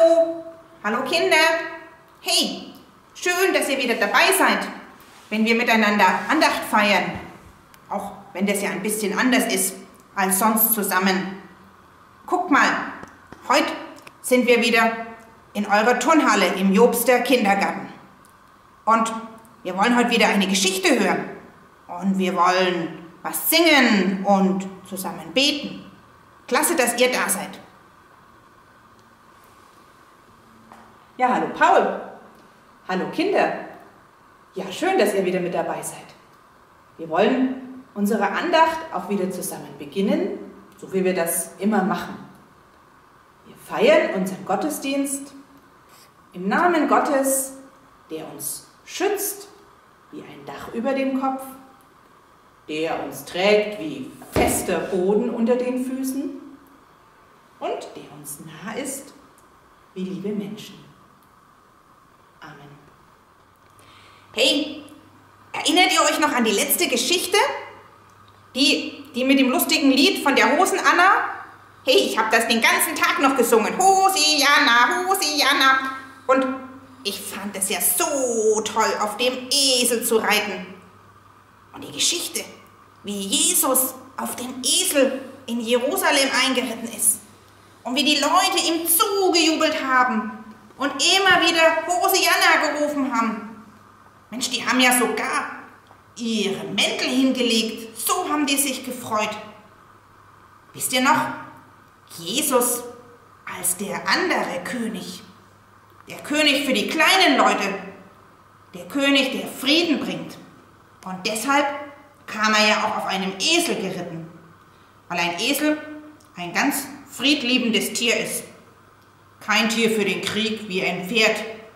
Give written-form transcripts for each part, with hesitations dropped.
Hallo, hallo Kinder. Hey, schön, dass ihr wieder dabei seid, wenn wir miteinander Andacht feiern. Auch wenn das ja ein bisschen anders ist als sonst zusammen. Guckt mal, heute sind wir wieder in eurer Turnhalle im Jobster Kindergarten. Und wir wollen heute wieder eine Geschichte hören. Und wir wollen was singen und zusammen beten. Klasse, dass ihr da seid. Ja, hallo Paul. Hallo Kinder. Ja, schön, dass ihr wieder mit dabei seid. Wir wollen unsere Andacht auch wieder zusammen beginnen, so wie wir das immer machen. Wir feiern unseren Gottesdienst im Namen Gottes, der uns schützt wie ein Dach über dem Kopf, der uns trägt wie fester Boden unter den Füßen und der uns nah ist wie liebe Menschen. Amen. Hey, erinnert ihr euch noch an die letzte Geschichte? Die mit dem lustigen Lied von der Hosen-Anna? Hey, ich habe das den ganzen Tag noch gesungen. Hosianna, Hosianna. Und ich fand es ja so toll, auf dem Esel zu reiten. Und die Geschichte, wie Jesus auf dem Esel in Jerusalem eingeritten ist. Und wie die Leute ihm zugejubelt haben und immer wieder Hosianna gerufen haben. Mensch, die haben ja sogar ihre Mäntel hingelegt. So haben die sich gefreut. Wisst ihr noch? Jesus als der andere König. Der König für die kleinen Leute. Der König, der Frieden bringt. Und deshalb kam er ja auch auf einem Esel geritten. Weil ein Esel ein ganz friedliebendes Tier ist. Kein Tier für den Krieg wie ein Pferd.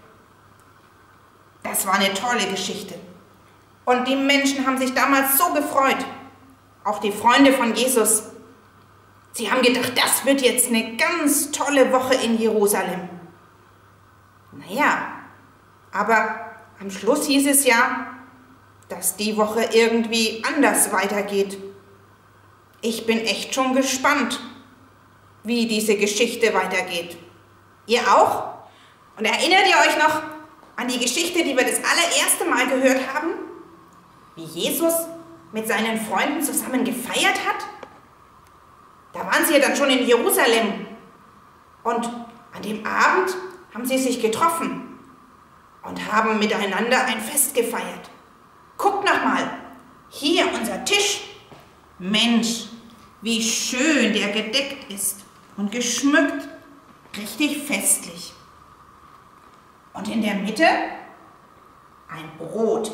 Das war eine tolle Geschichte. Und die Menschen haben sich damals so gefreut. Auch die Freunde von Jesus. Sie haben gedacht, das wird jetzt eine ganz tolle Woche in Jerusalem. Naja, aber am Schluss hieß es ja, dass die Woche irgendwie anders weitergeht. Ich bin echt schon gespannt, wie diese Geschichte weitergeht. Ihr auch? Und erinnert ihr euch noch an die Geschichte, die wir das allererste Mal gehört haben? Wie Jesus mit seinen Freunden zusammen gefeiert hat? Da waren sie ja dann schon in Jerusalem. Und an dem Abend haben sie sich getroffen und haben miteinander ein Fest gefeiert. Guckt noch mal, hier unser Tisch. Mensch, wie schön der gedeckt ist und geschmückt. Richtig festlich. Und in der Mitte ein Brot.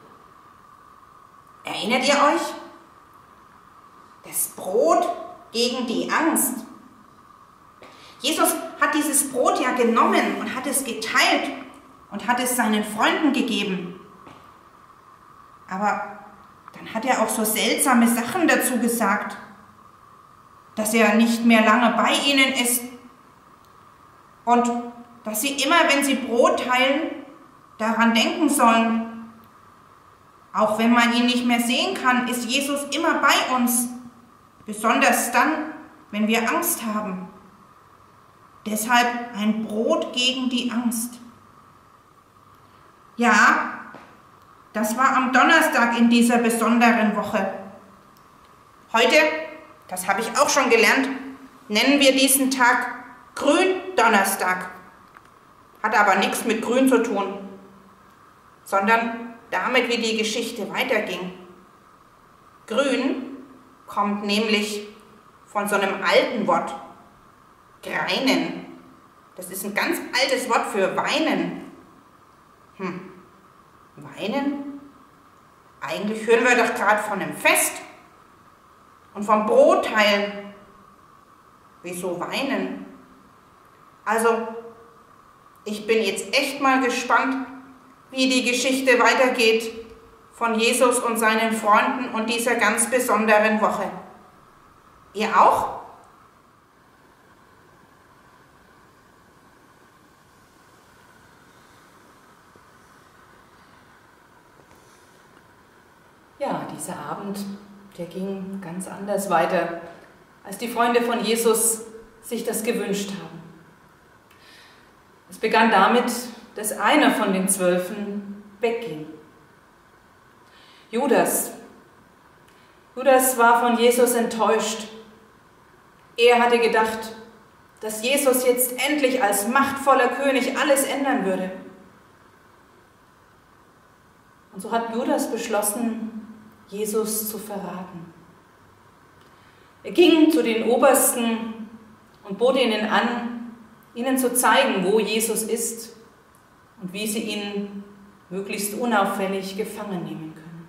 Erinnert ihr euch? Das Brot gegen die Angst. Jesus hat dieses Brot ja genommen und hat es geteilt und hat es seinen Freunden gegeben. Aber dann hat er auch so seltsame Sachen dazu gesagt, dass er nicht mehr lange bei ihnen ist und dass sie immer, wenn sie Brot teilen, daran denken sollen. Auch wenn man ihn nicht mehr sehen kann, ist Jesus immer bei uns, besonders dann, wenn wir Angst haben. Deshalb ein Brot gegen die Angst. Ja, das war am Donnerstag in dieser besonderen Woche. Heute, das habe ich auch schon gelernt, nennen wir diesen Tag Gründonnerstag. Hat aber nichts mit Grün zu tun, sondern damit, wie die Geschichte weiterging. Grün kommt nämlich von so einem alten Wort, greinen. Das ist ein ganz altes Wort für weinen. Weinen? Eigentlich hören wir doch gerade von einem Fest und vom Brotteilen. Wieso weinen? Also, ich bin jetzt echt mal gespannt, wie die Geschichte weitergeht von Jesus und seinen Freunden und dieser ganz besonderen Woche. Ihr auch? Ja, dieser Abend, der ging ganz anders weiter, als die Freunde von Jesus sich das gewünscht haben. begann damit, dass einer von den 12 wegging. Judas war von Jesus enttäuscht. Er hatte gedacht, dass Jesus jetzt endlich als machtvoller König alles ändern würde. Und so hat Judas beschlossen, Jesus zu verraten. Er ging zu den Obersten und bot ihnen an, ihnen zu zeigen, wo Jesus ist und wie sie ihn möglichst unauffällig gefangen nehmen können.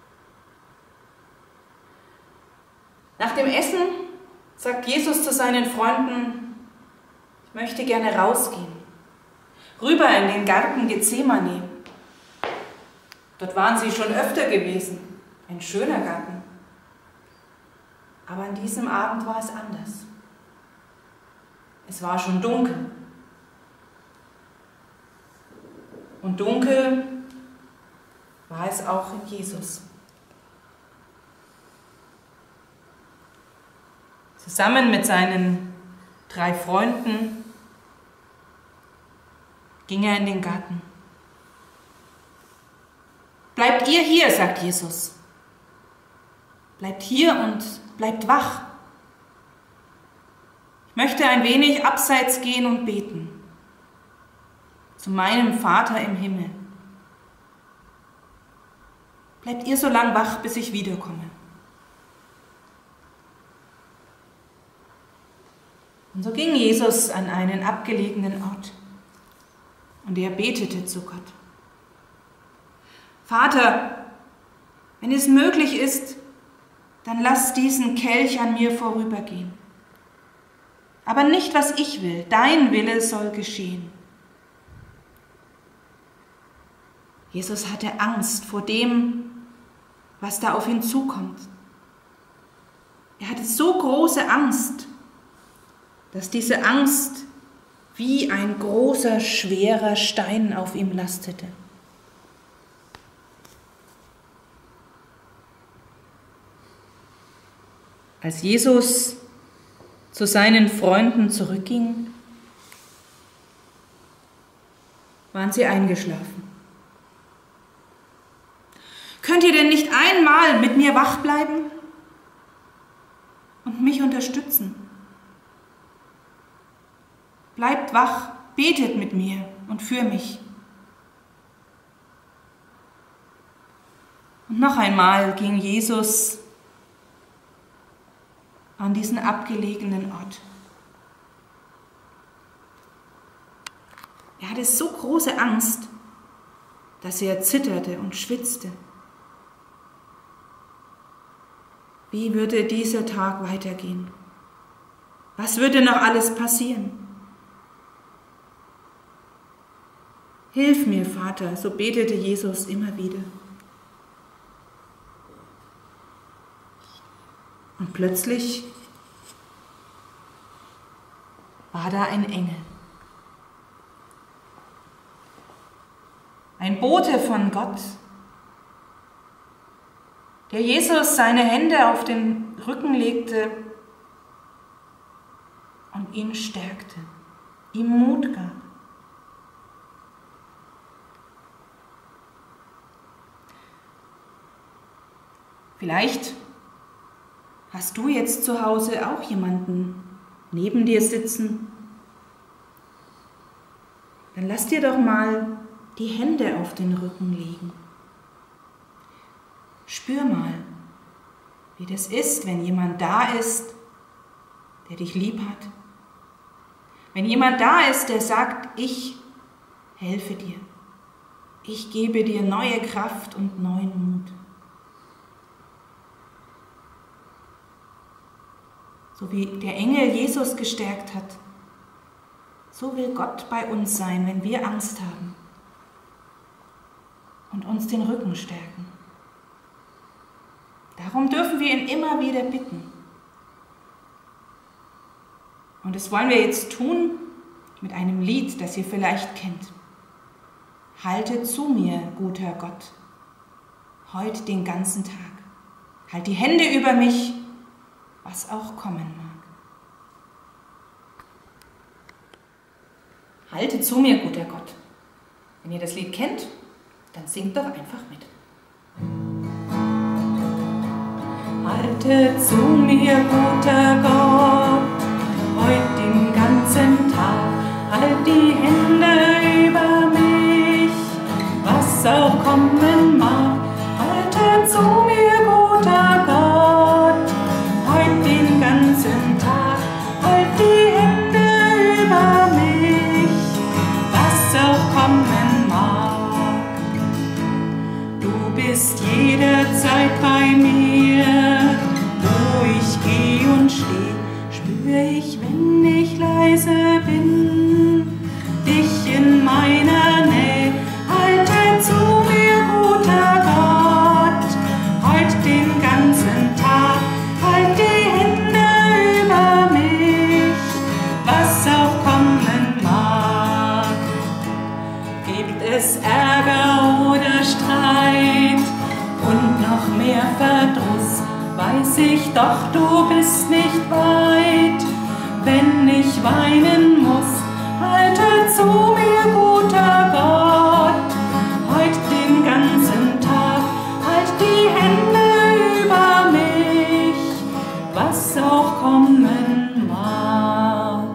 Nach dem Essen sagt Jesus zu seinen Freunden: Ich möchte gerne rausgehen, rüber in den Garten Gethsemane. Dort waren sie schon öfter gewesen, ein schöner Garten. Aber an diesem Abend war es anders. Es war schon dunkel. Und dunkel war es auch in Jesus. Zusammen mit seinen 3 Freunden ging er in den Garten. Bleibt ihr hier, sagt Jesus. Bleibt hier und bleibt wach. Ich möchte ein wenig abseits gehen und beten. Zu meinem Vater im Himmel. Bleibt ihr so lang wach, bis ich wiederkomme. Und so ging Jesus an einen abgelegenen Ort und er betete zu Gott. Vater, wenn es möglich ist, dann lass diesen Kelch an mir vorübergehen. Aber nicht, was ich will, dein Wille soll geschehen. Jesus hatte Angst vor dem, was da auf ihn zukommt. Er hatte so große Angst, dass diese Angst wie ein großer, schwerer Stein auf ihm lastete. Als Jesus zu seinen Freunden zurückging, waren sie eingeschlafen. Könnt ihr denn nicht einmal mit mir wach bleiben und mich unterstützen? Bleibt wach, betet mit mir und für mich. Und noch einmal ging Jesus an diesen abgelegenen Ort. Er hatte so große Angst, dass er zitterte und schwitzte. Wie würde dieser Tag weitergehen? Was würde noch alles passieren? Hilf mir, Vater, so betete Jesus immer wieder. Und plötzlich war da ein Engel. Ein Bote von Gott, der Jesus seine Hände auf den Rücken legte und ihn stärkte, ihm Mut gab. Vielleicht hast du jetzt zu Hause auch jemanden neben dir sitzen? Dann lass dir doch mal die Hände auf den Rücken legen. Spür mal, wie das ist, wenn jemand da ist, der dich lieb hat. Wenn jemand da ist, der sagt, ich helfe dir. Ich gebe dir neue Kraft und neuen Mut. So wie der Engel Jesus gestärkt hat, so will Gott bei uns sein, wenn wir Angst haben und uns den Rücken stärken. Darum dürfen wir ihn immer wieder bitten. Und das wollen wir jetzt tun mit einem Lied, das ihr vielleicht kennt. Halte zu mir, guter Gott, heut den ganzen Tag. Halt die Hände über mich, was auch kommen mag. Halte zu mir, guter Gott. Wenn ihr das Lied kennt, dann singt doch einfach mit. Halte zu mir, guter Gott, heut den ganzen Tag. Halt die Hände über mich, was auch kommen mag. Halte zu mir, guter Gott, heut den ganzen Tag. Halt die Hände über mich, was auch kommen mag. Du bist jederzeit bei mir, wo ich geh und steh, spür ich, wenn ich leise bin, dich in meiner Nähe. Halte zu mir, guter Gott, heut den ganzen Tag. Halt die Hände über mich, was auch kommen mag. Gibt es Ärger oder Streit und noch mehr Verdruss, weiß ich doch, du bist nicht weit, wenn ich weinen muss. Halte zu mir, guter Gott, heut den ganzen Tag. Halt die Hände über mich, was auch kommen mag.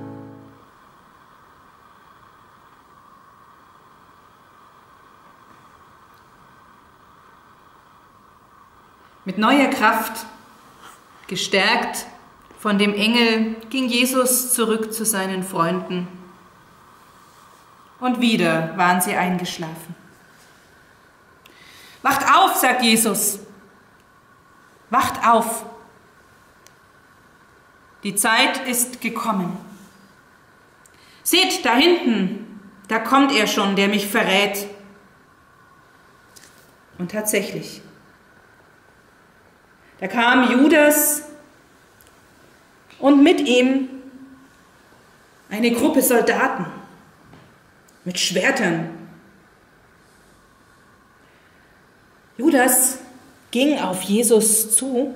Mit neuer Kraft, gestärkt von dem Engel, ging Jesus zurück zu seinen Freunden. Und wieder waren sie eingeschlafen. Wacht auf, sagt Jesus. Wacht auf. Die Zeit ist gekommen. Seht, da hinten, da kommt er schon, der mich verrät. Und tatsächlich, da kam Judas und mit ihm eine Gruppe Soldaten mit Schwertern. Judas ging auf Jesus zu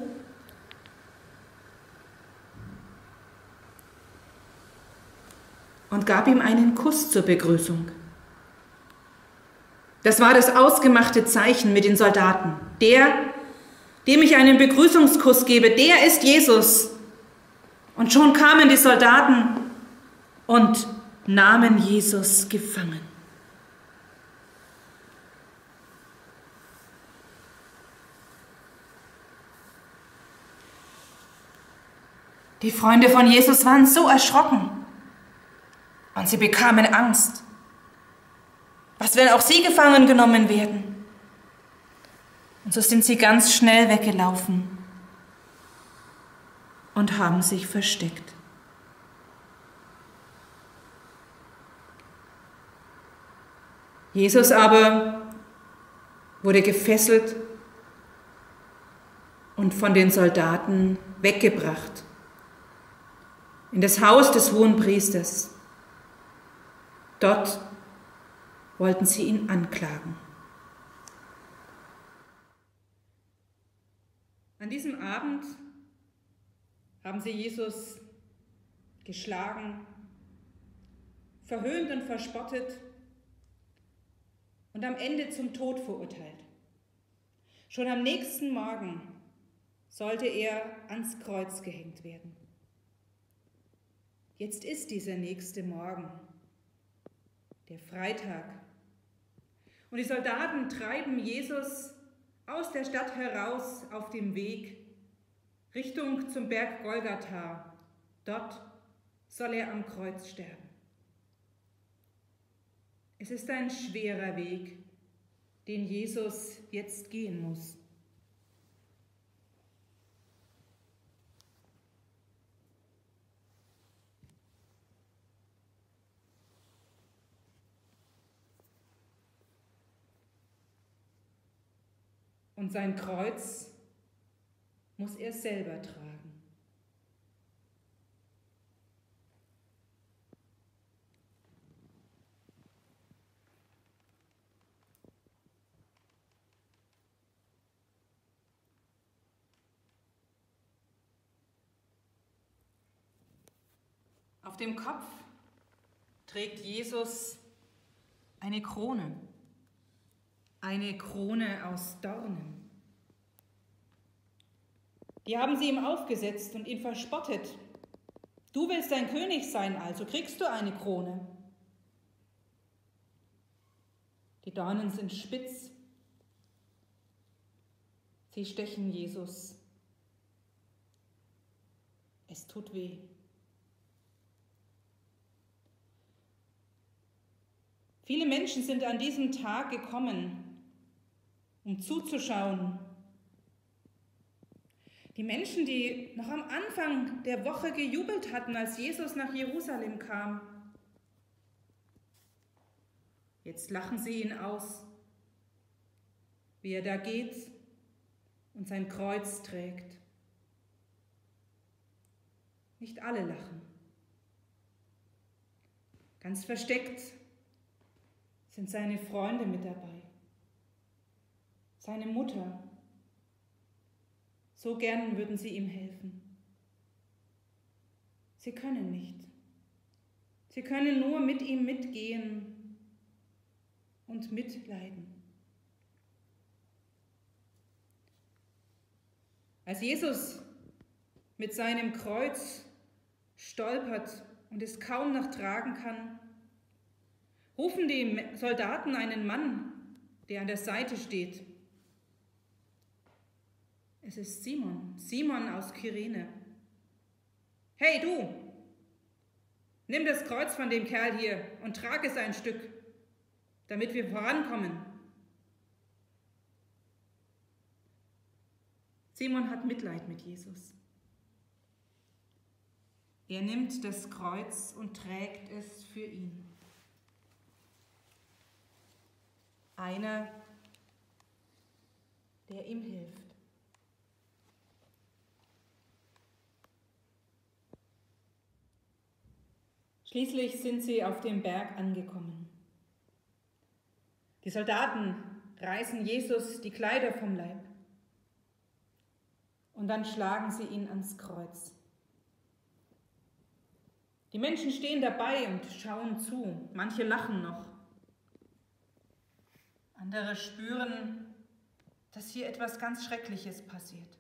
und gab ihm einen Kuss zur Begrüßung. Das war das ausgemachte Zeichen mit den Soldaten. Der, dem ich einen Begrüßungskuss gebe, der ist Jesus. Und schon kamen die Soldaten und nahmen Jesus gefangen. Die Freunde von Jesus waren so erschrocken und sie bekamen Angst. Was, wenn auch sie gefangen genommen werden? Und so sind sie ganz schnell weggelaufen und haben sich versteckt. Jesus aber wurde gefesselt und von den Soldaten weggebracht in das Haus des Hohenpriesters. Dort wollten sie ihn anklagen. An diesem Abend haben sie Jesus geschlagen, verhöhnt und verspottet und am Ende zum Tod verurteilt. Schon am nächsten Morgen sollte er ans Kreuz gehängt werden. Jetzt ist dieser nächste Morgen, der Freitag. Und die Soldaten treiben Jesus aus der Stadt heraus auf dem Weg Richtung zum Berg Golgatha. Dort soll er am Kreuz sterben. Es ist ein schwerer Weg, den Jesus jetzt gehen muss. Und sein Kreuz muss er selber tragen. Auf dem Kopf trägt Jesus eine Krone aus Dornen. Die haben sie ihm aufgesetzt und ihn verspottet. Du willst ein König sein, also kriegst du eine Krone. Die Dornen sind spitz. Sie stechen Jesus. Es tut weh. Viele Menschen sind an diesem Tag gekommen, um zuzuschauen. Die Menschen, die noch am Anfang der Woche gejubelt hatten, als Jesus nach Jerusalem kam. Jetzt lachen sie ihn aus, wie er da geht und sein Kreuz trägt. Nicht alle lachen. Ganz versteckt sind seine Freunde mit dabei, seine Mutter. So gern würden sie ihm helfen. Sie können nicht. Sie können nur mit ihm mitgehen und mitleiden. Als Jesus mit seinem Kreuz stolpert und es kaum noch tragen kann, rufen die Soldaten einen Mann, der an der Seite steht. Es ist Simon aus Kyrene. Hey du, nimm das Kreuz von dem Kerl hier und trag es ein Stück, damit wir vorankommen. Simon hat Mitleid mit Jesus. Er nimmt das Kreuz und trägt es für ihn. Einer, der ihm hilft. Schließlich sind sie auf dem Berg angekommen. Die Soldaten reißen Jesus die Kleider vom Leib und dann schlagen sie ihn ans Kreuz. Die Menschen stehen dabei und schauen zu. Manche lachen noch. Andere spüren, dass hier etwas ganz Schreckliches passiert.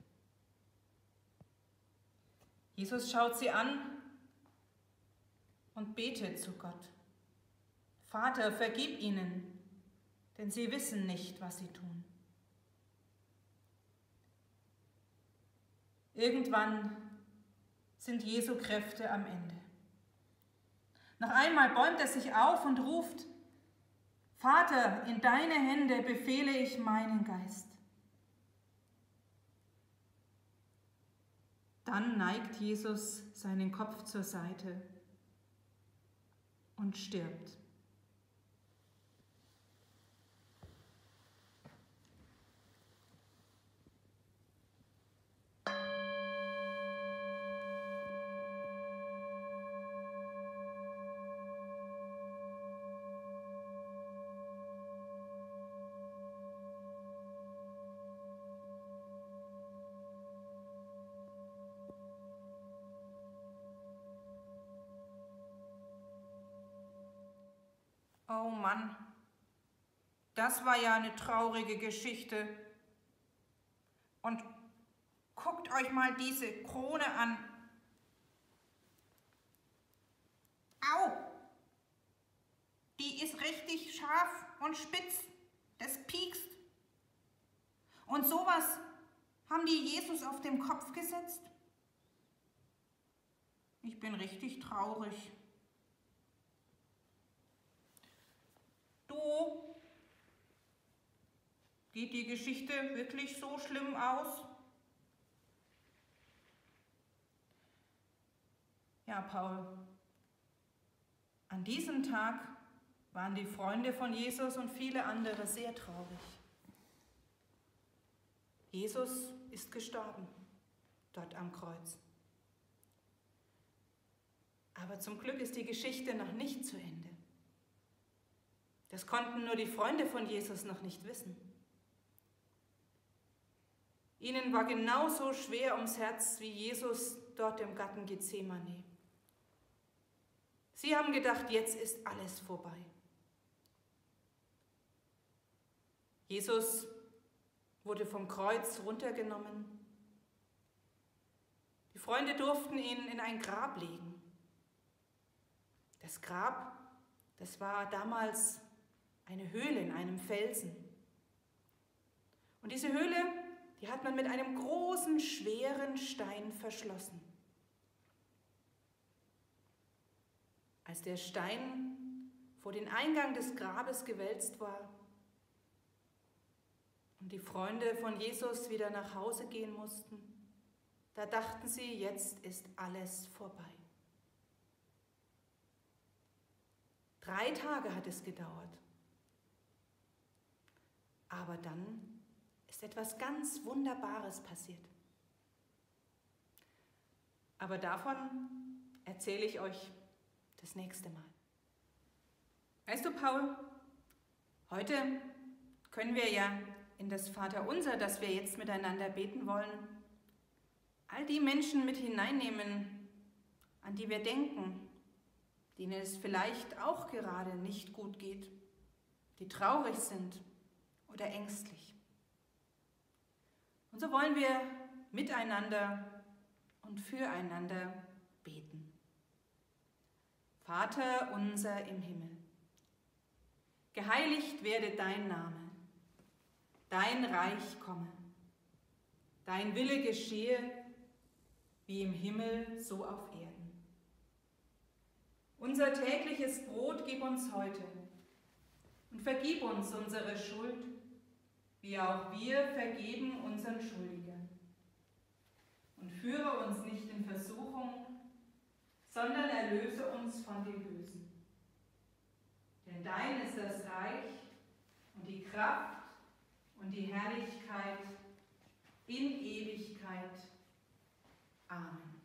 Jesus schaut sie an und betet zu Gott. Vater, vergib ihnen, denn sie wissen nicht, was sie tun. Irgendwann sind Jesu Kräfte am Ende. Noch einmal bäumt er sich auf und ruft: Vater, in deine Hände befehle ich meinen Geist. Dann neigt Jesus seinen Kopf zur Seite und stirbt. Oh Mann, das war ja eine traurige Geschichte. Und guckt euch mal diese Krone an. Au! Die ist richtig scharf und spitz. Das piekst. Und sowas haben die Jesus auf den Kopf gesetzt? Ich bin richtig traurig. Du, geht die Geschichte wirklich so schlimm aus? Ja, Paul, an diesem Tag waren die Freunde von Jesus und viele andere sehr traurig. Jesus ist gestorben, dort am Kreuz. Aber zum Glück ist die Geschichte noch nicht zu Ende. Das konnten nur die Freunde von Jesus noch nicht wissen. Ihnen war genauso schwer ums Herz wie Jesus dort im Garten Gethsemane. Sie haben gedacht, jetzt ist alles vorbei. Jesus wurde vom Kreuz runtergenommen. Die Freunde durften ihn in ein Grab legen. Das Grab, das war damals eine Höhle in einem Felsen. Und diese Höhle, die hat man mit einem großen, schweren Stein verschlossen. Als der Stein vor den Eingang des Grabes gewälzt war und die Freunde von Jesus wieder nach Hause gehen mussten, da dachten sie, jetzt ist alles vorbei. 3 Tage hat es gedauert. Aber dann ist etwas ganz Wunderbares passiert. Aber davon erzähle ich euch das nächste Mal. Weißt du, Paul, heute können wir ja in das Vaterunser, das wir jetzt miteinander beten wollen, all die Menschen mit hineinnehmen, an die wir denken, denen es vielleicht auch gerade nicht gut geht, die traurig sind oder ängstlich. Und so wollen wir miteinander und füreinander beten. Vater unser im Himmel, geheiligt werde dein Name, dein Reich komme, dein Wille geschehe, wie im Himmel, so auf Erden. Unser tägliches Brot gib uns heute und vergib uns unsere Schuld, wie auch wir vergeben unseren Schuldigern. Und führe uns nicht in Versuchung, sondern erlöse uns von dem Bösen. Denn dein ist das Reich und die Kraft und die Herrlichkeit in Ewigkeit. Amen.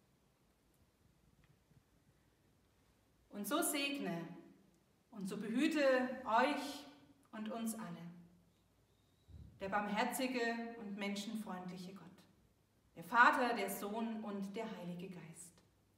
Und so segne und so behüte euch und uns alle der barmherzige und menschenfreundliche Gott, der Vater, der Sohn und der Heilige Geist.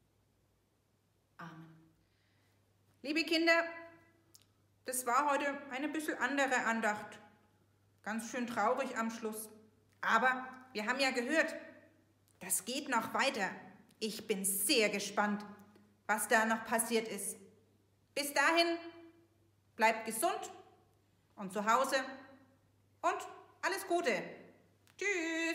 Amen. Liebe Kinder, das war heute eine bisschen andere Andacht. Ganz schön traurig am Schluss. Aber wir haben ja gehört, das geht noch weiter. Ich bin sehr gespannt, was da noch passiert ist. Bis dahin, bleibt gesund und zu Hause und alles Gute. Tschüss.